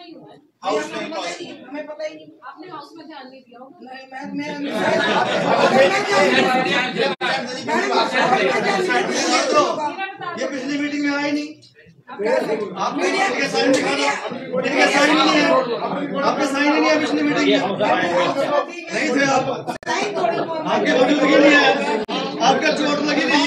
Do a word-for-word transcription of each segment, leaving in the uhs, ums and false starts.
नहीं हुआ है। हाउस में पता ही नहीं, हमें पता ही नहीं, आपने हाउस में ध्यान नहीं दिया होगा। नहीं, मैं मैं ये पिछली मीटिंग में आई नहीं। आपने साइन दिखाना, इनके साइन ही नहीं है, आपके साइन ही नहीं है पिछली मीटिंग में, नहीं थे आप, आपकी मौजूदगी नहीं है, आपका चोट लगी नहीं।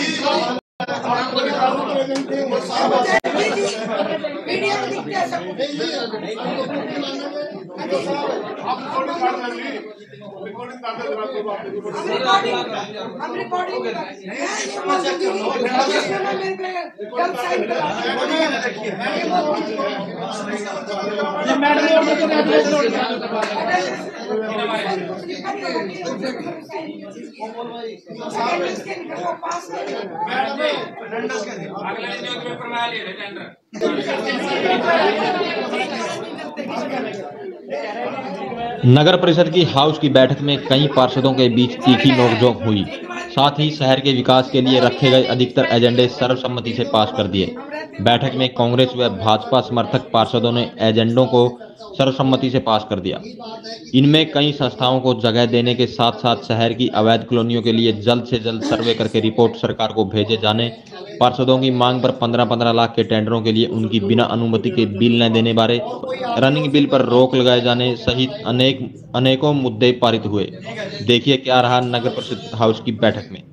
नगर परिषद की हाउस की बैठक में कई पार्षदों के बीच तीखी नोकझोंक हुई। साथ ही शहर के विकास के लिए रखे गए अधिकतर एजेंडे सर्वसम्मति से पास कर दिए। बैठक में कांग्रेस व भाजपा समर्थक पार्षदों ने एजेंडों को सर्वसम्मति से पास कर दिया। इनमें कई संस्थाओं को जगह देने के साथ साथ शहर की अवैध कॉलोनियों के लिए जल्द से जल्द सर्वे करके रिपोर्ट सरकार को भेजे जाने, पार्षदों की मांग पर पंद्रह पंद्रह लाख के टेंडरों के लिए उनकी बिना अनुमति के बिल न देने बारे, रनिंग बिल पर रोक लगाए जाने सहित अनेक अनेकों मुद्दे पारित हुए। देखिए क्या रहा नगर परिषद हाउस की बैठक में।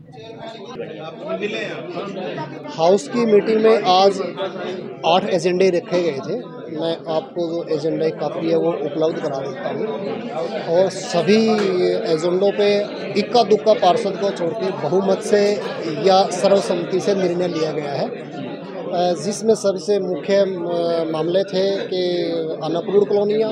हाउस की मीटिंग में आज आठ एजेंडे रखे गए थे। मैं आपको जो एजेंडा की कापी है वो उपलब्ध करा देता हूँ और सभी एजेंडों पे इक्का दुक्का पार्षद को छोड़ के बहुमत से या सर्वसम्मति से निर्णय लिया गया है, जिसमें सबसे मुख्य मामले थे कि अनअप्रूव्ड कॉलोनियाँ,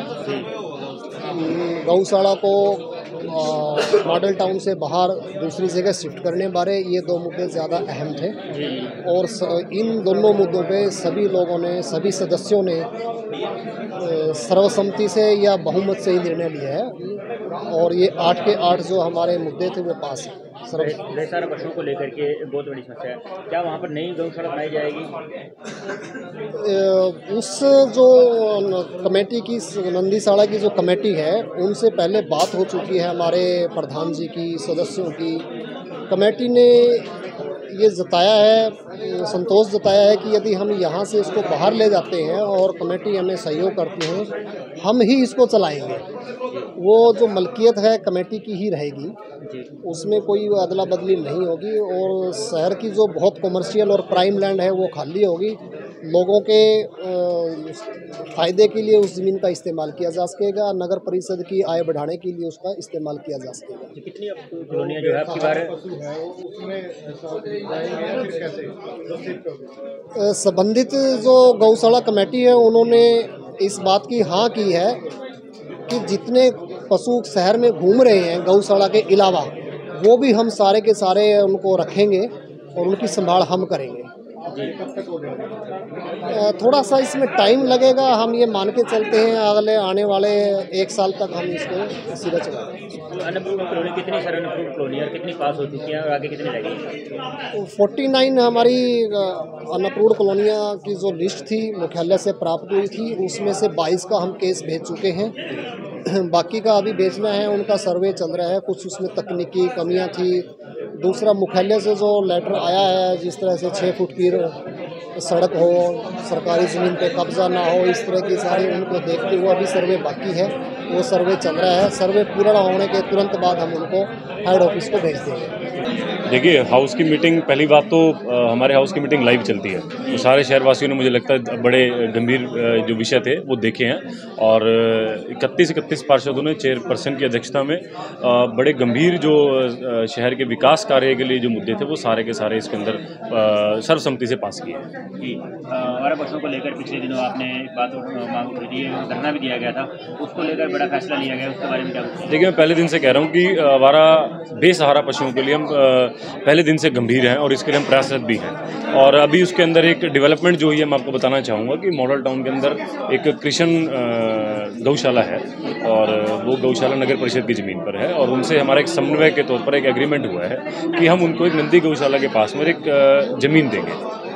गौशाला को मॉडल टाउन से बाहर दूसरी जगह शिफ्ट करने बारे, ये दो मुद्दे ज़्यादा अहम थे और इन दोनों मुद्दों पे सभी लोगों ने, सभी सदस्यों ने सर्वसम्मति से या बहुमत से ही निर्णय लिया है और ये आठ के आठ जो हमारे मुद्दे थे वो पास है। बेसहारा पशुओं को लेकर के बहुत बड़ी समस्या है, क्या वहाँ पर नई गौशाला बनाई जाएगी? उस जो कमेटी की, नंदीसाड़ा की जो कमेटी है, उनसे पहले बात हो चुकी है हमारे प्रधान जी की, सदस्यों की। कमेटी ने ये जताया है, संतोष जताया है कि यदि हम यहाँ से इसको बाहर ले जाते हैं और कमेटी हमें सहयोग करती है, हम ही इसको चलाएंगे। वो जो मलकियत है कमेटी की ही रहेगी, उसमें कोई अदला बदली नहीं होगी और शहर की जो बहुत कमर्शियल और प्राइम लैंड है वो खाली होगी। लोगों के फ़ायदे के लिए उस ज़मीन का इस्तेमाल किया जा सकेगा, नगर परिषद की आय बढ़ाने के लिए उसका इस्तेमाल किया जा सकेगा। कितनी कॉलोनियाँ जो है आपकी बार संबंधित जो गौशाला कमेटी है उन्होंने इस बात की हाँ की है कि जितने पशु शहर में घूम रहे हैं गौशाला के अलावा, वो भी हम सारे के सारे उनको रखेंगे और उनकी संभाल हम करेंगे। थोड़ा सा इसमें टाइम लगेगा, हम ये मान के चलते हैं अगले आने वाले एक साल तक हम इसको सीधा चलाएंगे। अनअप्रूव्ड कॉलोनी कितनी सर अनअप्रूव्ड कॉलोनी और कितनी पास हो चुकी हैं और आगे कितनी लगेगी? फोर्टी नाइन हमारी अनअप्रूव्ड कॉलोनियाँ की जो लिस्ट थी मुख्यालय से प्राप्त हुई थी, उसमें से बाईस का हम केस भेज चुके हैं, बाकी का अभी भेजना है, उनका सर्वे चल रहा है। कुछ उसमें तकनीकी कमियां थी। दूसरा, मुख्यालय से जो लेटर आया है, जिस तरह से छः फुट की सड़क हो, सरकारी ज़मीन पे कब्जा ना हो, इस तरह की सारी उनको देखते हुए अभी सर्वे बाकी है, वो सर्वे चल रहा है। सर्वे पूरा होने के तुरंत बाद हम उनको हेड ऑफिस को भेज देंगे। देखिए, हाउस की मीटिंग, पहली बात तो आ, हमारे हाउस की मीटिंग लाइव चलती है, तो सारे शहरवासियों ने मुझे लगता है बड़े गंभीर जो विषय थे वो देखे हैं और इकतीस इकतीस पार्षदों ने चेयरपर्सन की अध्यक्षता में आ, बड़े गंभीर जो आ, शहर के विकास कार्य के लिए जो मुद्दे थे वो सारे के सारे इसके अंदर सर्वसम्मति से पास किए। हमारे पशुओं को लेकर पिछले दिनों आपने बात मांग उठी थी, धरना भी दिया गया था, उसको लेकर बड़ा फैसला लिया गया, उसके बारे में क्या? देखिए, मैं पहले दिन से कह रहा हूँ कि हमारा बेसहारा पशुओं के लिए हम पहले दिन से गंभीर हैं और इसके लिए हम प्रयासरत भी हैं। और अभी उसके अंदर एक डेवलपमेंट जो हुई है, मैं आपको बताना चाहूँगा कि मॉडल टाउन के अंदर एक कृष्ण गौशाला है और वो गौशाला नगर परिषद की ज़मीन पर है और उनसे हमारा एक समन्वय के तौर पर एक एग्रीमेंट हुआ है कि हम उनको एक नंदी गौशाला के पास में एक ज़मीन देंगे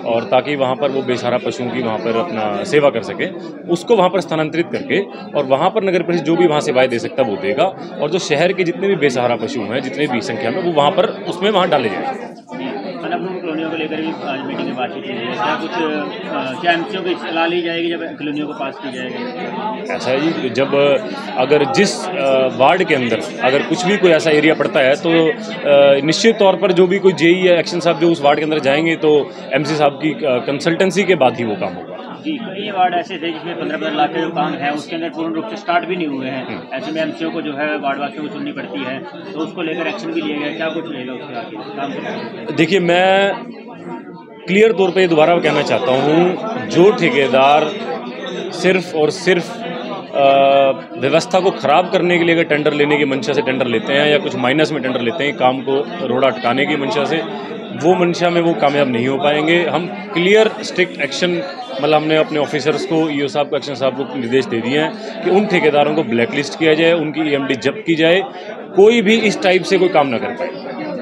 और ताकि वहाँ पर वो बेसहारा पशुओं की वहाँ पर अपना सेवा कर सके, उसको वहाँ पर स्थानांतरित करके और वहाँ पर नगर परिषद जो भी वहाँ सेवाएं दे सकता है वो देगा, और जो शहर के जितने भी बेसहारा पशु हैं जितने भी संख्या में वो वहाँ पर उसमें वहाँ डाले जाएंगे। कॉलोनियों को लेकर भी आज मीटिंग में बातचीत की है, क्या कुछ क्या एमसीओ की सलाह ली जाएगी जब कॉलोनियों को पास की जाएगी? ऐसा है जी, जब अगर जिस वार्ड के अंदर अगर कुछ भी कोई ऐसा एरिया पड़ता है तो निश्चित तौर पर जो भी कोई जेई या एक्शन साहब जो उस वार्ड के अंदर जाएंगे तो एमसी साहब की कंसल्टेंसी के बाद ही वो काम होगा। जी, कई वार्ड ऐसे थे जिसमें पंद्रह पंद्रह लाख के जो काम है उसके अंदर पूर्ण रूप से स्टार्ट भी नहीं हुए हैं, ऐसे में एमसीओ को जो है वार्ड वासियों को सुननी पड़ती है, तो उसको लेकर एक्शन भी लिया गया, क्या कुछ लेगा उसके आगे काम? देखिए, मैं क्लियर तौर पे ये दोबारा कहना चाहता हूँ, जो ठेकेदार सिर्फ और सिर्फ व्यवस्था को ख़राब करने के लिए अगर टेंडर लेने की मंशा से टेंडर लेते हैं या कुछ माइनस में टेंडर लेते हैं काम को रोड़ा अटकाने की मंशा से, वो मंशा में वो कामयाब नहीं हो पाएंगे। हम क्लियर स्ट्रिक्ट एक्शन, मतलब हमने अपने ऑफिसर्स को, ईओ साहब को, एक्शन साहब को निर्देश दे दिए हैं कि उन ठेकेदारों को ब्लैक लिस्ट किया जाए, उनकी ईएमडी जब्त की जाए, कोई भी इस टाइप से कोई काम ना कर पाए।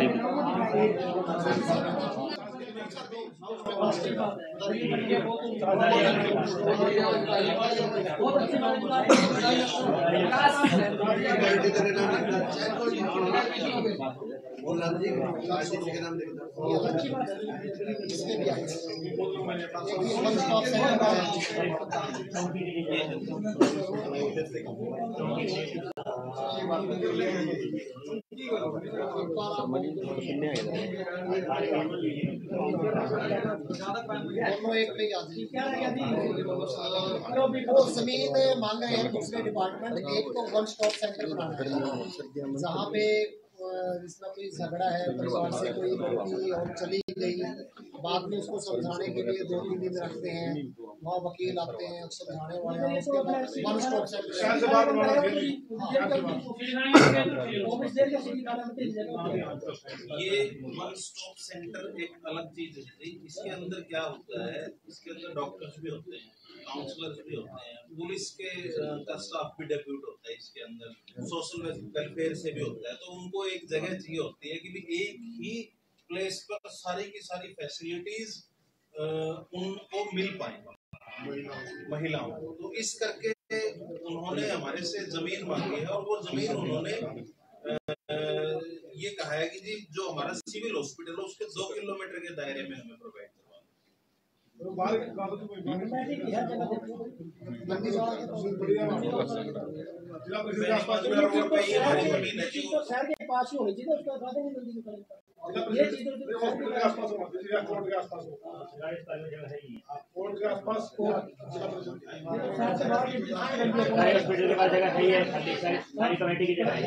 वो जमीन मांग रहे हैं दूसरे डिपार्टमेंट, एक तो वन स्टॉप सेंटर बनाना है जहाँ पे जिसका कोई झगड़ा है परिवार से, कोई लड़की और चली गई, बाद में उसको समझाने के लिए दो तीन दिन रखते हैं, वहाँ वकील आते हैं समझाने वाले, वन स्टॉप सेंटर। ये वन स्टॉप सेंटर एक अलग चीज है, इसके अंदर क्या होता है, इसके अंदर डॉक्टर्स भी होते हैं, काउंसलर्स भी होते हैं, पुलिस के का स्टाफ भी डेप्यूट होता है, इसके अंदर सोशल वेलफेयर से भी होता है, तो उनको एक जगह चाहिए होती है कि भी एक ही प्लेस पर सारी की सारी फैसिलिटीज उनको मिल पाए महिलाओं को। तो इस करके उन्होंने हमारे से जमीन मांगी है, और वो जमीन उन्होंने ये कहा है कि जी जो हमारा सिविल हॉस्पिटल है उसके दो किलोमीटर के दायरे में हमें प्रोवाइड शहर के पास ही होनी चाहिए, उसका फायदा नहीं मिलती ये चीज के आसपास हॉस्पिटल के पास जगह सही है, सारी कमेटी की जगह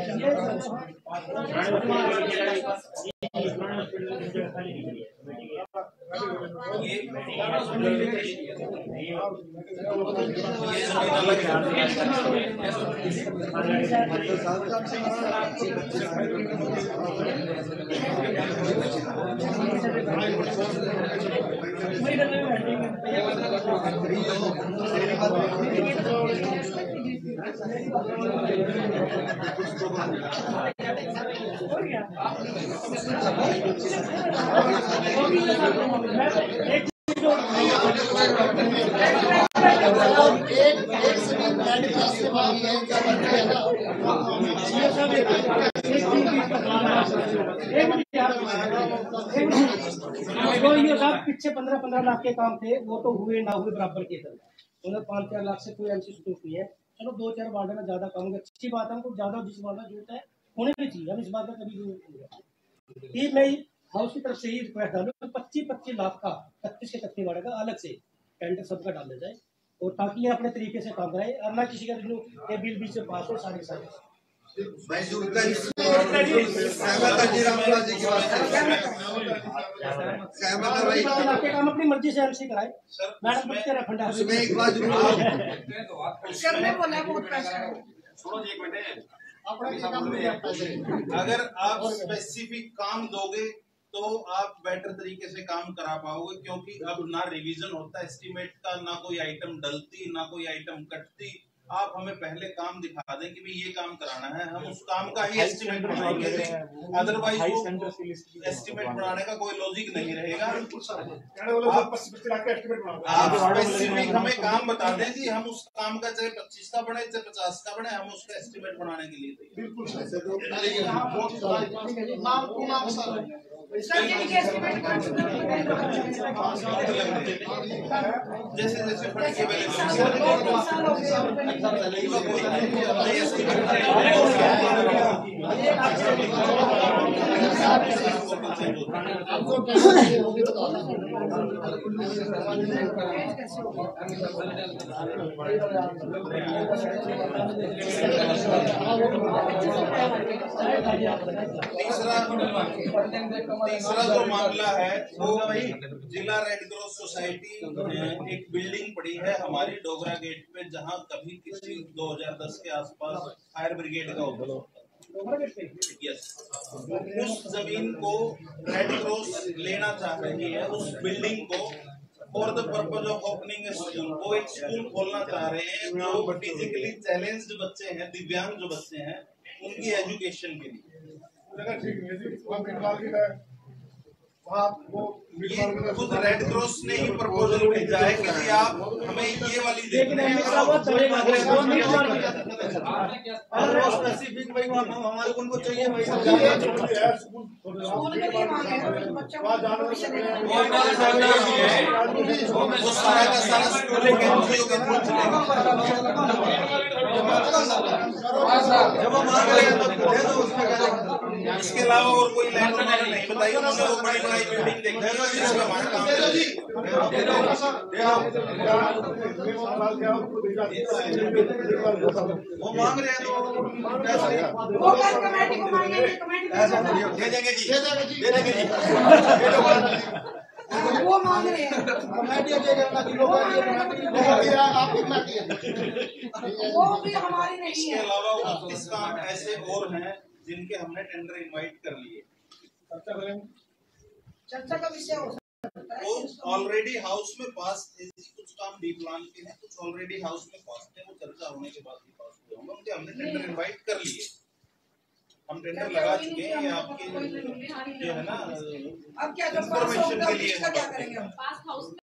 पीछे पंद्रह पंद्रह लाख के काम थे, वो तो हुए ना हुए बराबर के थे, उन्हें पाँच चार लाख से कोई एमसी नहीं है। चलो दो चार वार्ड में ज्यादा काम होगा, अच्छी बात है, हमको ज्यादा जिस वार्ड में जरूरत है होने भी चाहिए, हम इस बात में कभी जरूरत नहीं है। मैं हाउस की तरफ से ही रिक्वेस्ट डालू तो पच्चीस पच्चीस लाख का इकतीस के इकतीस वार्ड का अलग से टेंडर सबका डाला जाए, और ताकि ये अपने तरीके से काम कराए, और ना किसी का ये बिल बीच से पास हो सारे सारे। काम अपनी मर्जी से एमसी कराए, मैडम तेरा फंडा अगर आप स्पेसिफिक काम दोगे तो आप बेटर तरीके से काम करा पाओगे, क्योंकि अब ना रिवीजन होता एस्टीमेट का, ना कोई आइटम डलती, ना कोई आइटम कटती, आप हमें पहले काम दिखा दें कि भाई ये काम कराना है, हम उस काम का ही एस्टिमेट बनाएंगे। अदरवाइज एस्टिमेट बनाने का कोई लॉजिक नहीं रहेगा। आप स्पेसिफिक हमें काम बता दें कि हम उस काम का चाहे पच्चीस का बने चाहे पचास का बने, हम उसका एस्टिमेट बनाने के लिए बिल्कुल। जैसे जैसे तीसरा तीसरा जो मामला है वो जिला रेड क्रॉस सोसाइटी एक बिल्डिंग पड़ी है हमारी डोगरा गेट पे, जहां कभी किसी दो हज़ार दस के आसपास फायर ब्रिगेड का ऑफिस होता है। यस, उस जमीन को रेड क्रॉस लेना चाह रही है, उस बिल्डिंग को for the purpose of opening school. वो एक स्कूल खोलना चाह रहे हैं जो फिजिकली चैलेंज्ड बच्चे हैं, दिव्यांग जो बच्चे हैं, उनकी एजुकेशन के लिए। खुद रेड क्रॉस ने ही प्रपोजल भेजा है कि आप हमें ये वाली दे दें। स्पेसिफिक भाई हमारे को उनको चाहिए भाई। वो सारा का सारा स्कूल के एनजीओ के थ्रू चलेगा। जब हम आ गए तो दे दो उसमें। इसके अलावा और कोई लैंड उन्होंने नहीं बताई। उन्होंने वो बड़ी बड़ी बिल्डिंग देखी है जिसमें हमारा काम है। वो मांग रहे हैं तो वो कमेटी को मांगेंगे, कमेटी दे देंगे जी, दे देंगे जी। वो मांग रहे हैं कमेटी वो भी हमारी नहीं है। इसके अलावा उनतीस काम ऐसे और हैं जिनके हमने टेंडर इनवाइट कर लिए। चर्चा का विषय हो सकता है। वो ऑलरेडी हाउस में पास थे, कुछ काम डी प्लान के हैं, कुछ ऑलरेडी हाउस में पास थे, वो चर्चा होने के बाद ही पास हुए होंगे। उनके हमने टेंडर इनवाइट कर लिए, हम टेंडर लगा चुके हैं। ये आपकी जो है ना अब क्या इंफॉर्मेशन के लिए क्या करेंगे हम?